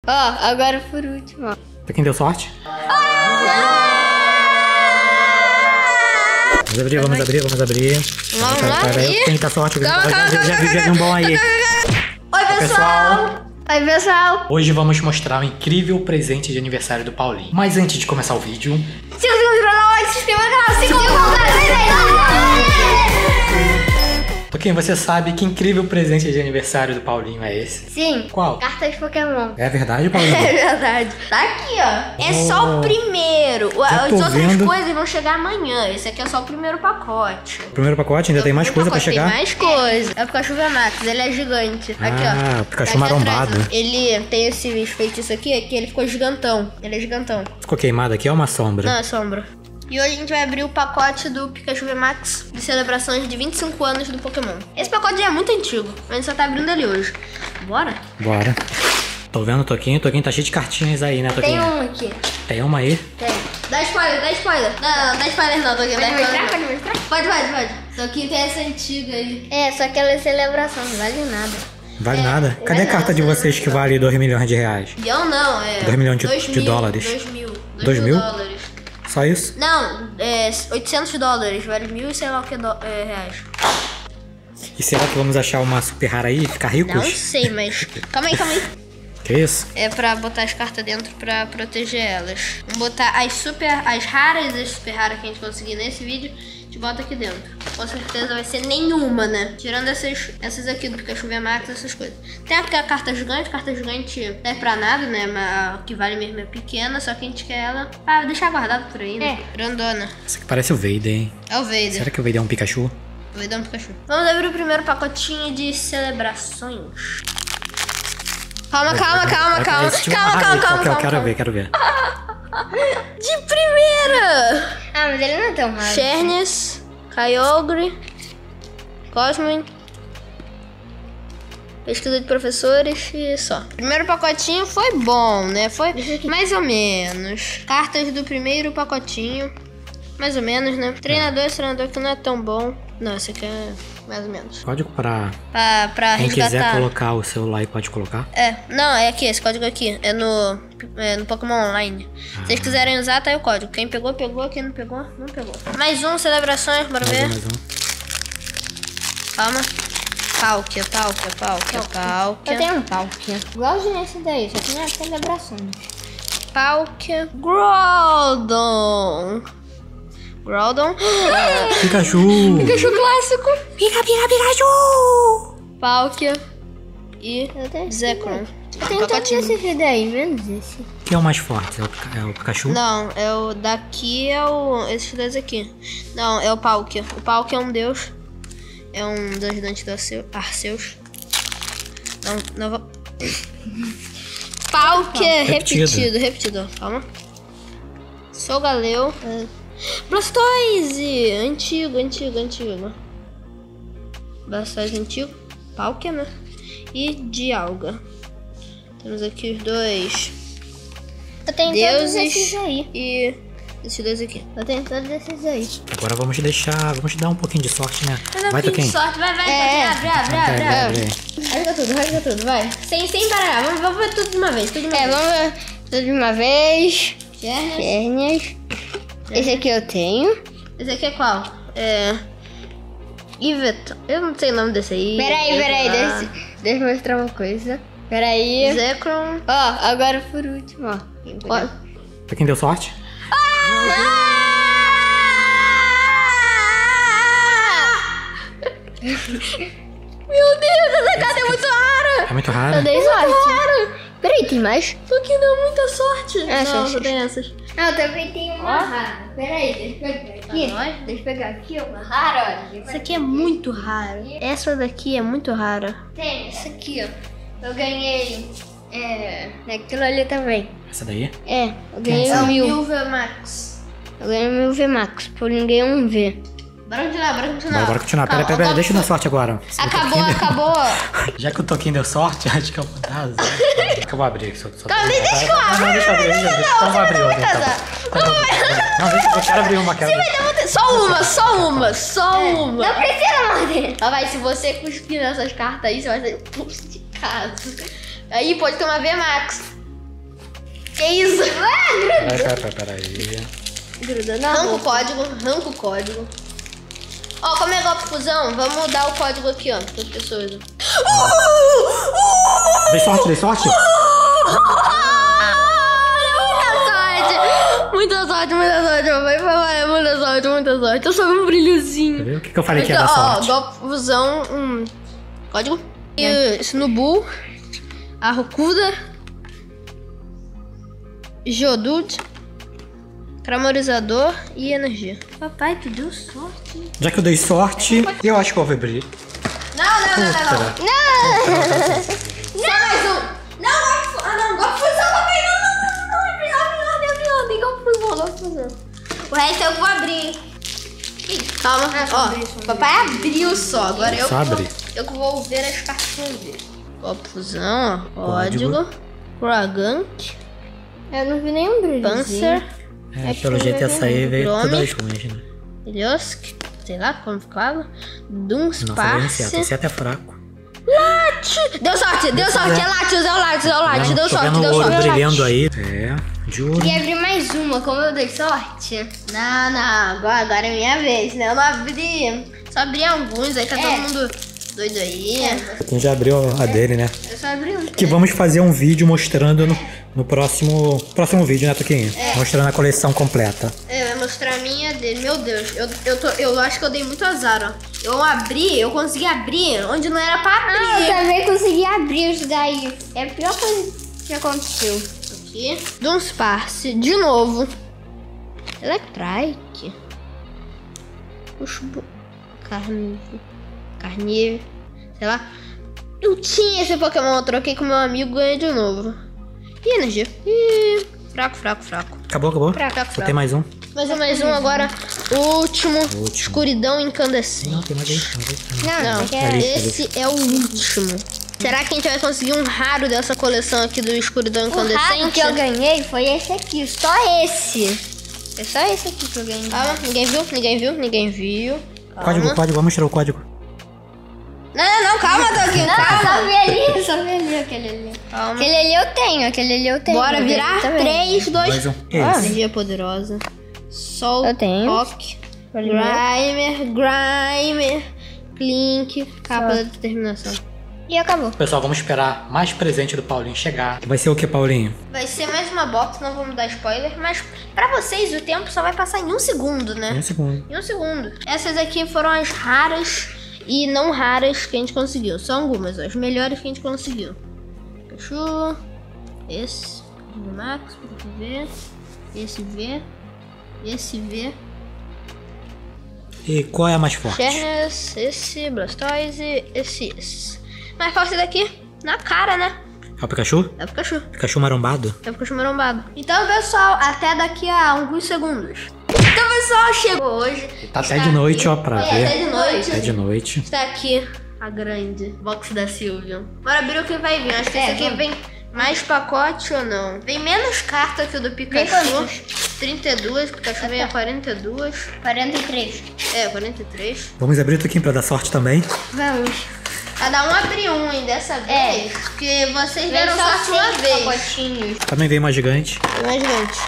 Ó, agora por último, ó. Pra quem deu sorte? Vamos abrir, vamos abrir, vamos abrir. Vamos lá. Quem tá sorte? Calma. Já vi um bom aí. Oi, pessoal! Oi, pessoal! Hoje vamos mostrar um incrível presente de aniversário do Paulinho. Mas antes de começar o vídeo... Se você não viu o like, se inscreva no canal, siga o canal. Toquinho, você sabe que incrível presente de aniversário do Paulinho é esse? Sim. Qual? Cartas Pokémon. É verdade, Paulinho? É verdade. Tá aqui, ó. É só o primeiro. As outras coisas vão chegar amanhã. Esse aqui é só o primeiro pacote. Primeiro pacote? Ainda tem mais coisa pra chegar? Tem mais coisa. É o Pikachu VMAX. Ele é gigante. Aqui, ó. Ah, o Pikachu marombado. Ele tem esse feitiço aqui, que ele ficou gigantão. Ele é gigantão. Ficou queimado aqui? É uma sombra? Não, é sombra. E hoje a gente vai abrir o pacote do Pikachu VMAX de celebrações de 25 anos do Pokémon. Esse pacote já é muito antigo, mas a gente só tá abrindo ele hoje. Bora? Bora. Tô vendo o Toquinho. O Toquinho tá cheio de cartinhas aí, né, Toquinho? Tem uma aqui. Tem uma aí? Tem. Dá spoiler. Não, dá spoiler não, Toquinho. Pode mostrar? Pode. Toquinho tem essa antiga aí. É, só que ela é celebração, não vale nada. Vale nada? Cadê a carta de vocês que vale 2 milhões de reais? Milhão não, é... 2 milhões de dólares. 2 mil dólares. Só isso? Não, é 800 dólares, vale 1.000 e sei lá o que reais. E será que vamos achar uma super rara aí e ficar ricos? Não sei, mas... Calma aí. Que isso? É pra botar as cartas dentro pra proteger elas. Vamos botar as raras e as super raras que a gente conseguir nesse vídeo. A gente bota aqui dentro. Com certeza vai ser nenhuma, né? Tirando essas aqui do Pikachu VMAX, essas coisas. Tem a carta gigante não é pra nada, né? Mas a que vale mesmo é pequena, só que a gente quer ela pra deixar guardado por aí, né? Grandona. Essa aqui parece o Vader, hein? É o Vader. Será que o Vader é um Pikachu? O Vader é um Pikachu. Vamos abrir o primeiro pacotinho de celebrações. Calma. Quero ver. De primeira! Ah, mas ele não é tão raro. Xerneas, Kyogre, Cosmo, pesquisa de professores e só. Primeiro pacotinho foi bom, né? Foi mais ou menos. Cartas do primeiro pacotinho. Mais ou menos, né? Treinador que não é tão bom. Não, esse aqui é mais ou menos. Código pra quem resgatar. Quiser colocar o celular e pode colocar? Não, é aqui, esse código aqui. É no Pokémon Online. Se vocês quiserem usar, tá aí o código. Quem pegou, quem não pegou, não pegou. Mais um, celebrações, bora ver. Mais um. Calma. Palkia. Eu tenho um Palkia. Igualzinho nesse daí, só que não é celebrações. Palkia. Groudon. Pikachu. Pikachu clássico. Pikachu. Palkia. E Zekrom. Eu tenho todos esses vídeos aí, menos esse. Quem é o mais forte? É o Pikachu? Não, daqui é esses dois aqui. Não, é o Palkia. O Palkia é um deus. É um dos ajudantes do Arceus. Não vou... Palkia repetido. Calma. Solgaleo. Blastoise! Antigo. Blastoise antigo. Palkia, né? E Dialga. Temos aqui os dois. Eu tenho deuses todos esses aí. E esses dois aqui. Eu tenho todos esses aí. Agora vamos dar um pouquinho de sorte, né? Vai, Toquinho. Sorte. Vai. Abre. Rasga tudo, vai. Sem parar. Vamos ver tudo de uma vez. Vamos ver tudo de uma vez. Xerneas. Esse aqui eu tenho. Esse aqui é qual? Iveton. Eu não sei o nome desse aí. Peraí. Deixa eu mostrar uma coisa. Peraí. Zekrom. Ó, agora por último, ó. Pra quem deu sorte? Meu Deus, essa carta é muito rara. É muito rara? Eu dei sorte. Peraí, tem mais? Só que deu muita sorte. Não, só tem essas. Eu também tenho uma rara. Peraí, deixa eu pegar aqui. Deixa eu pegar aqui uma rara, olha. Essa aqui é muito rara. Essa daqui é muito rara. Tem essa aqui, ó. Eu ganhei naquilo ali também. Essa daí? Eu ganhei 1000 VMAX. Eu ganhei 1000 VMAX, por ninguém um V. Bora continuar. Bora continuar. Pera, deixa eu dar sorte agora. Acabou. Já que o Toquinho deu sorte, acho que é o fantasma. Acho que eu vou abrir. Calma, deixa eu abrir. Não, deixa eu abrir. Então vou abrir outra. Não, eu quero abrir uma. Só uma. Não precisa morder. Vai, se você cuspir nessas cartas aí, você vai sair expulso de casa. Aí pode tomar VMAX. Que isso? Peraí. Grudou na Arranca o roupa. código, arranca o código. Ó, como é golpe fusão, vamos mudar o código aqui, ó, para as pessoas. Dei sorte. Muita sorte, muita sorte. Eu só vi um brilhozinho. Viu? O que eu falei que ia Então, dar ó, sorte? golpe fusão, código. Snubu, Arrokuda, Geodude, Cramorizador e energia. Papai, tu deu sorte. Já que eu dei sorte, eu acho que eu vou abrir. Não. Só mais um. Não, golpe fusão, papai, não. Tem golpe fusão. O resto eu vou abrir. Calma, ó, papai abriu só, agora eu Só abrir. Eu que vou ver as cartinhas dele. Golpe fusão, ó, código, Kragank, Eu não vi nenhum brilhozinho. Panzer, Pelo jeito essa aí veio Chrome. todas ruins, né? Iliosk, sei lá como ficava, Nossa, veio Dunsparce. certo. Esse até é fraco. Deu sorte, é Latios, deu Tô sorte, vendo deu o ouro sorte. brilhando aí. De ouro. E abrir mais uma, como eu dei sorte. Não, agora é minha vez, né? Eu não abri, só abri alguns, aí tá todo mundo doido aí. Quem já abriu a dele, né? Eu só abri um. Que vamos fazer um vídeo mostrando no próximo vídeo, né, Toquinho? Mostrando a coleção completa. Vai mostrar a minha dele. Meu Deus, eu acho que eu dei muito azar, ó. Eu consegui abrir onde não era pra abrir. Eu também consegui abrir isso daí. É a pior coisa que aconteceu. Aqui. Dunsparce, de novo. Electrike. Puxbo. Carnive. Sei lá. Eu tinha esse Pokémon, eu troquei com meu amigo e ganhei de novo. E energia. Ih, fraco. Acabou? Fraco. Só tem mais um. Mais um agora. O último. Escuridão incandescente. Não, tem mais aí. Não, quero. esse é o último. Será que a gente vai conseguir um raro dessa coleção aqui do Escuridão O Incandescente? raro que eu ganhei foi esse aqui, só esse. É só esse aqui que eu ganhei. Calma, ninguém viu. Calma. Código, vamos mostrar o código. Não, calma, Toquinho, calma. Só vi ali aquele ali. Calma. Aquele ali eu tenho. Bora virar Também. 3, 2... Mais um. Esse. Energia poderosa. Sol, Eu tenho. Rock, Grimer, Clink, capa da determinação. E acabou. Pessoal, vamos esperar mais presente do Paulinho chegar. Vai ser o que, Paulinho? Vai ser mais uma box, não vamos dar spoiler, mas pra vocês o tempo só vai passar em 1 segundo, né? Um segundo. Em 1 segundo. Essas aqui foram as raras e não raras que a gente conseguiu. Só algumas, ó, as melhores que a gente conseguiu. Pikachu, esse, Max, V, esse V, esse V, E qual é a mais forte? Chernes, esse, Blastoise, esse. Mais forte daqui, na cara, né? É o Pikachu? É o Pikachu. Pikachu marombado? É o Pikachu marombado. Então, pessoal, até daqui a alguns segundos. Então, pessoal, chegou hoje. Tá até de noite, ó, pra Até ver. de noite. Até de noite. Está aqui a grande box da Silvia. Bora abrir o que vai vir. Acho que esse aqui vem mais pacote ou não. Vem menos carta que o do Pikachu. 32, Pikachu vem a 42. 43. 43. Vamos abrir o Toquinho pra dar sorte também. Vamos. Cada um abriu um e dessa vez. Porque vocês deram só sorte uma 6 vez. pacotinhos. Também veio uma gigante. Mais gente.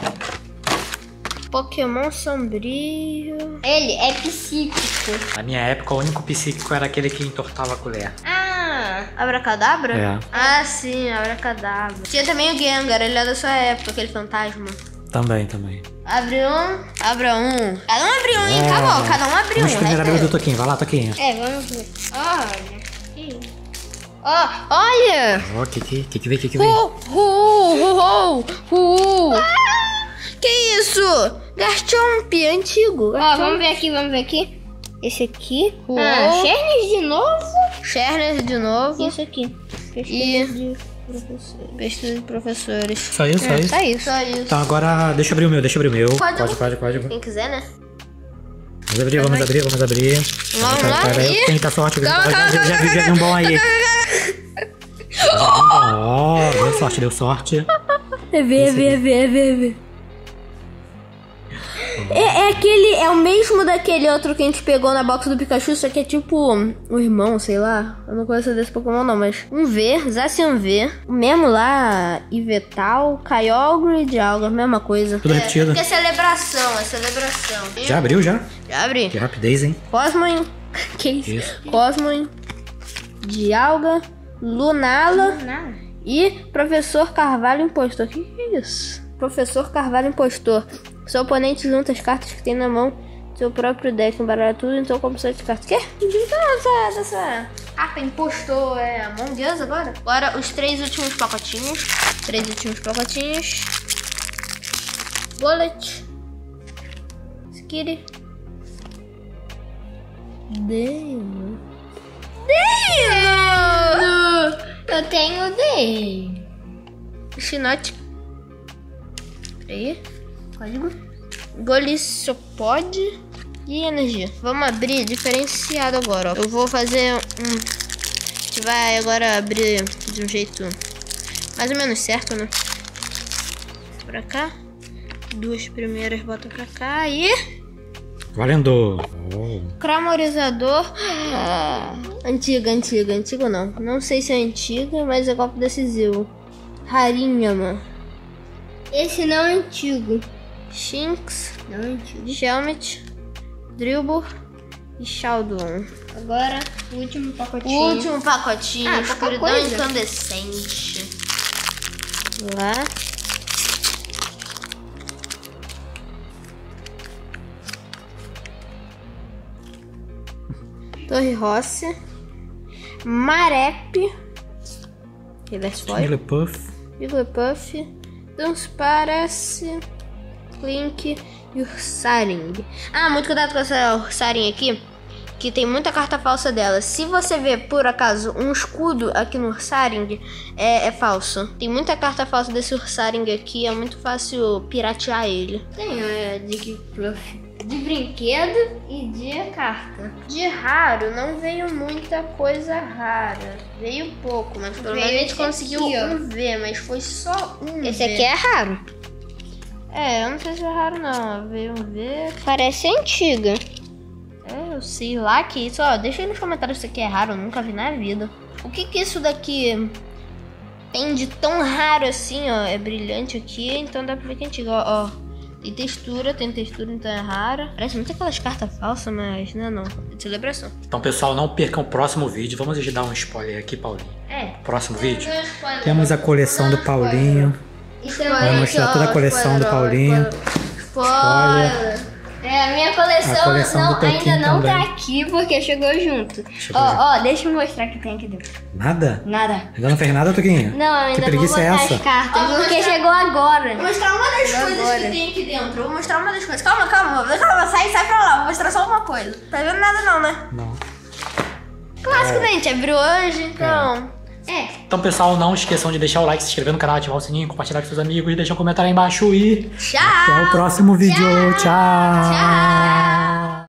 Pokémon sombrio. Ele é psíquico. Na minha época, o único psíquico era aquele que entortava a colher. Ah, Abracadabra? É. Ah, sim, Abracadabra. Tinha também o Gengar, ele é da sua época, aquele fantasma. Também. Abre um, abra um. Cada um abriu um, hein? Acabou, cada um abriu Vamos um. primeiro abrir o Resta do Toquinho. Vai lá, Toquinho. vamos ver. Olha. olha! Ó, que veio? Que isso? Garchomp, antigo. Vamos ver aqui. Esse aqui. Uou. Chernes de novo. Chernes de novo. Isso aqui. E pesquisa de professores. Só isso? Só isso. Então agora, deixa eu abrir o meu. Código. Quem quiser, né? Vamos abrir. Vamos lá. Peraí, tem que dar sorte. Calma. Já vi um bom aí. Ó, deu sorte. Vê. É o mesmo daquele outro que a gente pegou na box do Pikachu, só que é tipo o irmão, sei lá. Eu não conheço desse Pokémon não, mas um V, Zacian V. O mesmo lá, Yveltal, Kyogre e Dialga, mesma coisa. Tudo repetido. Porque é celebração. Já abriu, já? Já abri. Que rapidez, hein? Cosmoem. Que isso? Cosmoem, Dialga, Lunala e Professor Carvalho Impostor. Que é isso? Professor Carvalho Impostor. Seu oponente junta as cartas que tem na mão, seu próprio deck, embaralha tudo, então como opção de cartas. Quê? Então dessa carta impostor é Among Us agora? Agora os 3 últimos pacotinhos. Bullet. Skitty. Deino. Eu tenho dele. Chinote. Peraí. Código. Golissopod e energia. Vamos abrir diferenciado agora, ó. Eu vou fazer a gente vai agora abrir de um jeito mais ou menos certo, né? Pra cá. 2 primeiras bota pra cá e... Valendo! Cramorizador. Antiga não. Não sei se é antiga, mas é golpe decisivo. Rarinha, mano. Esse não é antigo. Shinx, Não é antigo. Shelmet, Drillbur e Shawdon. Agora, o último O pacotinho. último pacotinho, pouca escuridão coisa. incandescente. Lá. Torre Rossi, Marep, Reverse Foil, Jigglypuff, Dunsparce, Clink e Ursaring. Ah, muito cuidado com essa Ursaring aqui, que tem muita carta falsa dela. Se você ver, por acaso, um escudo aqui no Ursaring, é falso. Tem muita carta falsa desse Ursaring aqui, é muito fácil piratear ele. Tem Jigglypuff de brinquedo e de carta. De raro, não veio muita coisa rara. Veio pouco, mas pelo menos a gente esse conseguiu aqui, ó. um V, mas foi só um Esse V. aqui é raro. É, eu não sei se é raro não. Veio um V. Parece antiga. É, eu sei lá que isso, ó. Deixa aí nos comentários se isso aqui é raro, eu nunca vi na vida. O que que isso daqui tem de tão raro assim, ó? É brilhante aqui, então dá pra ver que é antigo, ó. Tem textura, então é rara. Parece muito aquelas cartas falsas, mas não é não. É de celebração. Então, pessoal, não percam o próximo vídeo. Vamos dar um spoiler aqui, Paulinho. Próximo vídeo. Temos a coleção do Paulinho. Vai mostrar toda a coleção do Paulinho. Spoiler. É, a minha coleção, A coleção do Toquinho ainda não também. tá aqui porque chegou junto. Chegou junto. Ó, deixa eu mostrar o que tem aqui dentro. Nada? Nada. Ainda não fez nada, Toquinho? Não, ainda Que vou preguiça botar é essa? as cartas, Ó, vou porque mostrar- chegou agora. Vou mostrar uma das coisas que tem aqui dentro. Vou mostrar uma das coisas. Calma. Sai pra lá. Vou mostrar só uma coisa. Tá vendo nada não, né? Não. Clássico, né? A gente abriu hoje, então... Então, pessoal, não esqueçam de deixar o like, se inscrever no canal, ativar o sininho, compartilhar com seus amigos e deixar um comentário aí embaixo. E Tchau! até o próximo vídeo. Tchau. Tchau!